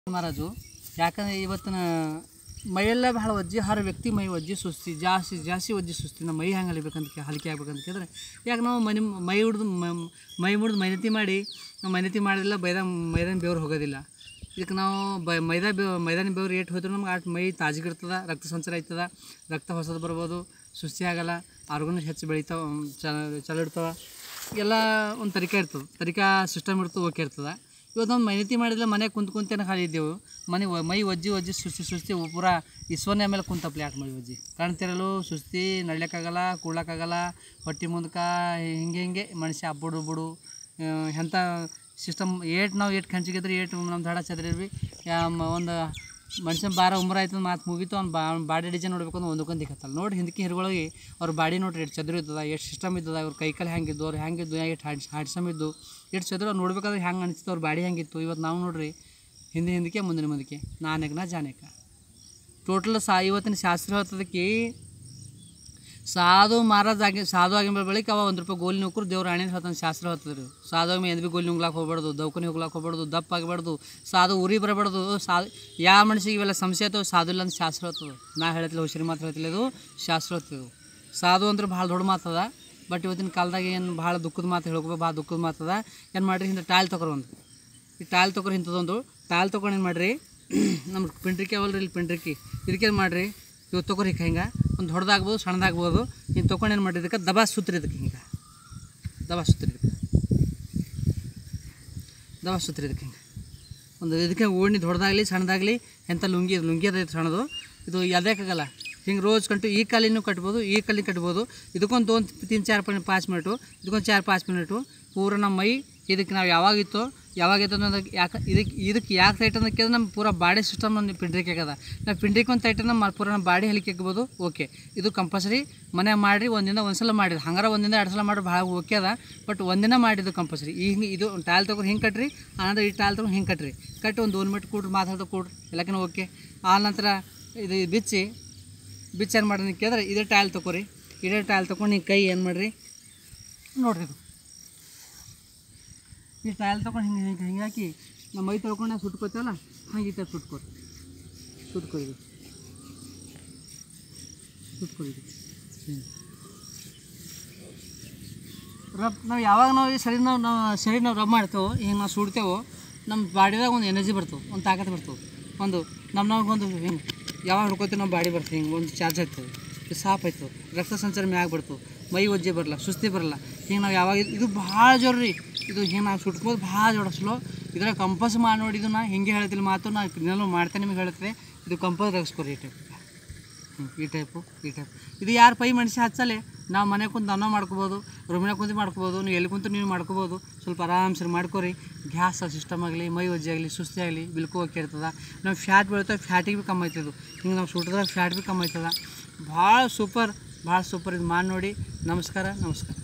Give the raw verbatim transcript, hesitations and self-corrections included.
ಮಹಾರಾಜು ಯಾಕಂದರೆ ಇವತ್ತಿನ ಮೈಯೆಲ್ಲ ಭಾಳ ಒಜ್ಜಿ ಹರ ವ್ಯಕ್ತಿ ಮೈ ಒಜ್ಜಿ ಸುಸ್ತಿ ಜಾಸ್ತಿ ಜಾಸ್ತಿ ಒಜ್ಜಿ ಸುಸ್ತಿ ನಮ್ಮ ಮೈ ಹೆಂಗೆ ಹಲಿಬೇಕಂತ ಹಲಿಕೆ ಆಗ್ಬೇಕಂತ ಕೇಳಿದ್ರೆ ಯಾಕೆ ನಾವು ಮನೆ ಮೈ ಹಿಡ್ದು ಮೈ ಮುಡ್ದು ಮೈನತಿ ಮಾಡಿ ನಾವು ಮೈನತಿ ಮಾಡಿಲ್ಲ ಬೈದ ಮೈದಾನ ಬೆವ್ರು ಹೋಗೋದಿಲ್ಲ. ಇದಕ್ಕೆ ನಾವು ಬೈ ಮೈದಾ ಬೆ ಮೈದಾನ ಬೆವ್ರು ಏಟು ಹೋದ್ರೆ ನಮ್ಗೆ ಅಷ್ಟು ಮೈ ತಾಜಿಗಿರ್ತದೆ, ರಕ್ತ ಸಂಚಾರ ಆಯ್ತದ, ರಕ್ತ ಹೊಸದು ಬರ್ಬೋದು, ಸುಸ್ತಿ ಆಗಲ್ಲ, ಆರ್ಗನಸ್ ಹೆಚ್ಚು ಬೆಳಿತಾವೆ, ಚಲ ಇಡ್ತಾವೆ, ಎಲ್ಲ ಒಂದು ತರಿಕೆ ಇರ್ತದೆ, ತರಿಕಾ ಸಿಸ್ಟಮ್ ಇರ್ತದೆ, ಓಕೆ ಇರ್ತದೆ. ಇವತ್ತು ಒಂದು ಮೈನತಿ ಮಾಡಿದ್ರೆ ಮನೆ ಕುಂತು ಕುಂತೇನೆ ಖಾಲಿ ಇದ್ದೆವು, ಮನೆ ಮೈ ಒಜ್ಜಿ ಒಜ್ಜಿ ಸುಸ್ತಿ ಸುಸ್ತಿ ಪೂರ ಇಸ್ವನ್ನೇ ಮೇಲೆ ಕುಂತಪ್ಲಿ ಆಟ ಮಾಡಿ ಒಜ್ಜಿ ಕಾಣ್ತಿರಲು ಸುಸ್ತಿ, ನಡ್ಲಿಕ್ಕಾಗಲ್ಲ, ಕೂಡ್ಲಕ್ಕಾಗಲ್ಲ, ಹೊಟ್ಟೆ ಮುಂದಕ ಹಿಂಗೆ ಹಿಂಗೆ ಮನುಷ್ಯ ಹಬ್ಬಡು ಬಿಡು ಎಂಥ ಸಿಸ್ಟಮ್ ಏಟ್ ನಾವು ಏಟ್ ಖಂಚಿಗಿದ್ರೆ ಏಟ್ ನಮ್ಮ ದಡ ಚದ್ರಿರ್ವಿ ಒಂದು ಮನುಷ್ಯನ ಬಾರ ಉಮ್ರ ಆಯ್ತು ಮಾತು ಮುಗೀತು. ಅವ್ನು ಬಾ ಬಾಡಿ ಡಿಸೈನ್ ನೋಡ್ಬೇಕು ಅಂದ್ರೆ ಒಂದಕ್ಕೊಂದು ದಿಕ್ಕತ್ತಲ್ಲ ನೋಡಿ. ಹಿಂದಕ್ಕೆ ಹಿರುಗಳಿಗೆ ಅವ್ರ ಬಾಡಿ ನೋಡ್ರಿ ಎಷ್ಟು ಚದುರು ಇರ್ತದೆ, ಎಷ್ಟು ಸಿಸ್ಟಮ್ ಇದ್ದದ, ಅವ್ರ ಕೈಕಾಲು ಹೆಂಗಿದ್ದು, ಅವ್ರು ಹೆಂಗಿದ್ದು, ಎಷ್ಟು ಹಾಡ್ಸ್ ಹಾಡ್ಸಮ್ ಇದ್ದು, ಎಷ್ಟು ಚದುರು ಅವ್ರು ನೋಡ್ಬೇಕಾದ್ರೆ ಹೆಂಗೆ ಅನಿಸ್ತು, ಅವ್ರ ಬಾಡಿ ಹೆಂಗಿತ್ತು. ಇವತ್ತು ನಾವು ನೋಡ್ರಿ ಹಿಂದೆ ಹಿಂದಕ್ಕೆ ಮುಂದಿನ ಮುಂದಕ್ಕೆ ನಾನೇಕ ನಾ ಜಾನೇಕ ಟೋಟಲ್ ಸಾ ಇವತ್ತಿನ ಶಾಸ್ತ್ರ ಹೇಳ್ತದಕ್ಕೆ ಸಾಧು ಮಹಾರಾಜ್ ಆಗಿ ಸಾಧು ಆಗಿನ ಬಳಿಕ ಅವ ಒಂದು ರೂಪಾಯಿ ಗೋಲಿ ನೌಕರು ದೇವ್ರ ಆಣೆ ಹೇಳ್ತಾನೆ ಶಾಸ್ತ್ರ ಹೇಳ್ತದ್ರಿ. ಸಾಧು ಆಗಿ ಎಂದು ಭೀ ಗೋಲಿ ನುಂಗ್ಲಾಕ್ ಹೋಗ್ಬಾರ್ದು, ದೌಖಾನೆ ಹೋಗ್ಲಾಕ್ ಹೋಗ್ಬಾರ್ದು, ದಪ್ಪ ಆಗಬಾರ್ದು, ಸಾಧು ಊರಿ ಬರಬಾರ್ದು. ಸಾಧು ಯಾವ ಮನುಷ್ಯಗೆ ಇವೆಲ್ಲ ಸಮಸ್ಯೆ ಆಯ್ತು ಸಾಧು ಇಲ್ಲ ಅಂತ ಶಾಸ್ತ್ರ ಹೇಳ್ತದೆ. ನಾ ಹೇಳ್ತಿಲ್ಲ ಹುಷಾರಿ ಮಾತು ಹೇಳ್ತಿಲ್ಲ, ಇದು ಶಾಸ್ತ್ರ ಹೇಳ್ತಿದ್ದು. ಸಾಧು ಅಂದ್ರೆ ಭಾಳ ದೊಡ್ಡ ಮಾತದ. ಬಟ್ ಇವತ್ತಿನ ಕಾಲದಾಗ ಏನು ಭಾಳ ದುಃಖದ ಮಾತು ಹೇಳ್ಕೊ ಭಾಳ ದುಃಖದ ಮಾತದ. ಏನು ಮಾಡಿರಿ ಇಂಥ ಟಾಯ್ಲ್ ತೊಗೊರು ಒಂದು ಈ ಟಾಯ್ಲ್ ತೊಗೊರಿ ಇಂಥದ್ದೊಂದು ಟಾಯ್ಲ್ ತೊಗೊಂಡು ಏನು ಮಾಡಿರಿ ನಮ್ಮ ಪಿಂಟ್ರಿಕೆ ಅವಲ್ರಿ ಇಲ್ಲಿ ಪಿಂಟ್ರಿಕಿ ಇದಕ್ಕೇನು ಮಾಡಿರಿ ಇವು ತೊಗೊರಿ ಹಿಂಗೆ ಒಂದು ದೊಡ್ಡದಾಗ್ಬೋದು ಸಣ್ಣದಾಗ್ಬೋದು. ಹಿಂಗೆ ತೊಗೊಂಡು ಏನು ಮಾಡಿರಿ ಇದಕ್ಕೆ ದಬಾ ಸುತ್ರಿ ಇದಕ್ಕೆ ಹಿಂಗೆ ದಬಾ ಸುತ್ರಿ ಇದಕ್ಕೆ ದಬಾ ಸುತ್ರಿ ಇದಕ್ಕೆ ಹಿಂಗೆ ಒಂದು ಇದಕ್ಕೆ ಓಣಿ ದೊಡ್ಡದಾಗಲಿ ಸಣ್ಣದಾಗಲಿ ಎಂಥ ಲುಂಗಿ ಲುಂಗಿ ಅದೈತೆ ಸಣ್ಣದು ಇದು ಯಾವುದಕ್ಕಾಗಲ್ಲ. ಹಿಂಗೆ ರೋಜ್ ಕಂಟು ಈ ಕಾಲಿನೂ ಕಟ್ಬೋದು, ಈ ಕಾಲಿನ ಕಟ್ಬೋದು. ಇದಕ್ಕೊಂದು ಒಂದು ತಿನ್ ಚಾರ್ ಪ ಪಾಂಚ್ ಮಿನಿಟು ಇದಕ್ಕೊಂದು ಚಾರ್ ಪಾಂಚ್ ಮಿನಿಟು ಪೂರ ನಮ್ಮ ಮೈ ಇದಕ್ಕೆ ನಾವು ಯಾವಾಗಿತ್ತೋ ಯಾವಾಗಿತ್ತು ಅನ್ನೋದಕ್ಕೆ ಯಾಕೆ ಇದಕ್ಕೆ ಇದಕ್ಕೆ ಯಾಕೆ ತೈಟ್ ಅಂತ ಕೇಳಿದ್ರೆ ನಮ್ಮ ಪೂರ ಬಾಡಿ ಸಿಸ್ಟಮ್ ಒಂದು ಪಿಂಡ್ರಿಕೆ ಆಗದ. ನಾವು ಪಿಂಡ್ರಿಕೆ ಒಂದು ತೈಟ್ ನಮ್ಮ ಪೂರ ನಮ್ಮ ಬಾಡಿ ಹಲಿಕೆ ಆಗ್ಬೋದು. ಓಕೆ ಇದು ಕಂಪಲ್ಸರಿ ಮನೆ ಮಾಡಿರಿ, ಒಂದಿನ ಒಂದು ಸಲ ಮಾಡಿರಿ, ಹಂಗಾರ ಒಂದಿನ ಎರಡು ಸಲ ಮಾಡಿರಿ ಭಾಳ ಓಕೆ ಅದ. ಬಟ್ ಒಂದಿನ ಮಾಡಿದ್ದು ಕಂಪಲ್ಸರಿ. ಈ ಹಿಂಗೆ ಇದು ಟಾಯ್ಲ್ ತೊಗೊಂಡು ಹಿಂಗೆ ಕಟ್ರಿ, ಆನಂತರ ಈ ಟಾಯ್ಲ್ ತೊಗೊಂಡು ಹಿಂಗೆ ಕಟ್ರಿ, ಕಟ್ಟಿ ಒಂದು ಒಂದು ಮಿನಿಟ್ ಕೂಡ್ರಿ ಮಾತಾಡ್ತಾ ಕೂಡ್ರಿ ಎಲ್ಲಕ್ಕಿಂತ ಓಕೆ. ಆ ನಂತರ ಇದು ಬಿಚ್ಚಿ ಬಿಚ್ಚು ಏನು ಮಾಡ್ರಿ ಕೇಳಿದ್ರೆ ಇದೇ ಟಾಯ್ಲ್ ತೊಗೊರಿ. ಇದೇ ಟಾಯ್ಲ್ ತೊಗೊಂಡು ಹಿಂಗೆ ಕೈ ಏನು ಮಾಡಿರಿ ನೋಡಿರಿ ಇದು ಈ ಟಾಯ್ಲ್ ತೊಗೊಂಡು ಹಿಂಗೆ ಹಿಂಗೆ ಹಿಂಗೆ ಹಾಕಿ ನಮ್ಮ ಮೈ ತೊಳ್ಕೊಂಡು ನಾವು ಸುಟ್ಕೋತೀವಲ್ಲ ಹಂಗೆ ಈ ಥರ ಸುಟ್ಕೊರಿ ಸುಟ್ಕೊರಿ ಸುಟ್ಕೊರಿ ರಬ್ ನಾವು ಯಾವಾಗ ನಾವು ಈ ಶರೀರ ನಾವು ನಾವು ಶರೀರ ನಾವು ರಬ್ ಮಾಡ್ತೇವೆ ಹಿಂಗೆ ನಾವು ಸುಡ್ತೇವೋ ನಮ್ಮ ಬಾಡಿದಾಗ ಒಂದು ಎನರ್ಜಿ ಬರ್ತವೆ, ಒಂದು ತಾಕತ್ತು ಬರ್ತವೆ, ಒಂದು ನಮ್ಮ ನಮಗೊಂದು ಹಿಂಗೆ ಯಾವಾಗ ಹಿಡ್ಕೋತೀವಿ ನಮ್ಮ ಬಾಡಿ ಬರ್ತದೆ, ಹಿಂಗೆ ಒಂದು ಚಾರ್ಜ್ ಆಗ್ತದೆ, ಸಾಫ್ ಆಯ್ತದೆ, ರಕ್ತ ಸಂಚಾರ ಮ್ಯಾಗ ಬರ್ತವೆ, ಮೈ ಒಜ್ಜೆ ಬರಲ್ಲ, ಸುಸ್ತಿ ಬರಲ್ಲ. ಹಿಂಗೆ ನಾವು ಯಾವಾಗ ಇದು ಭಾಳ ಜೋರ್ರಿ ಇದು ಹಿಂಗೆ ನಾವು ಸುಟ್ಕೋದು ಭಾಳ ಜೋಡ ಸ್ಲೋ. ಇದ್ರಾಗ ಕಂಪಲ್ಸ್ ಮಾಡಿ ನೋಡಿದ್ದು ನಾ ಹಿಂಗೆ ಹೇಳ್ತಿಲ್ಲ ಮಾತು ನಾ ಇನ್ನೆಲ್ಲೂ ಮಾಡ್ತೇನೆ ನಿಮಗೆ ಹೇಳ್ತದೆ. ಇದು ಕಂಪಲ್ಸ್ ರಗಿಸ್ಕೊರಿ ಈ ಟೈಪ್ ಹ್ಞೂ ಈ ಟೈಪು ಈ ಟೈಪ್ ಇದು ಯಾರು ಪೈ ಮನುಷ್ಯ ಹಚ್ಚಲೆ ನಾವು ಮನೆ ಕುಂತು ಅನ್ನ ಮಾಡ್ಕೋಬೋದು, ರೂಮಿನಾಗ ಕುಂತು ಮಾಡ್ಕೋಬೋದು, ನೀವು ಎಲ್ಲಿ ಕುಂತು ನೀವು ಮಾಡ್ಕೋಬೋದು. ಸ್ವಲ್ಪ ಆರಾಮ್ಸರಿ ಮಾಡ್ಕೊರಿ. ಗ್ಯಾಸ್ ಸಿಸ್ಟಮ್ ಆಗಲಿ, ಮೈ ಒಜ್ಜೆ ಆಗಲಿ, ಸುಸ್ತಿ ಆಗಲಿ ಬಿಲ್ಕು ಓಕೆ ಇರ್ತದೆ. ನಾವು ಫ್ಯಾಟ್ ಬೀಳ್ತವೆ, ಫ್ಯಾಟಿಗೆ ಭೀ ಕಮ್ಮಿ ಆಯ್ತದು. ಹಿಂಗೆ ನಾವು ಸುಟ್ಟಿದ್ರೆ ಫ್ಯಾಟ್ ಭೀ ಕಮ್ಮಿ ಆಯ್ತದ. ಭಾಳ ಸೂಪರ್ ಭಾಳ ಸೂಪರ್ ಇದು ಮಾಡಿ ನೋಡಿ. ನಮಸ್ಕಾರ ನಮಸ್ಕಾರ.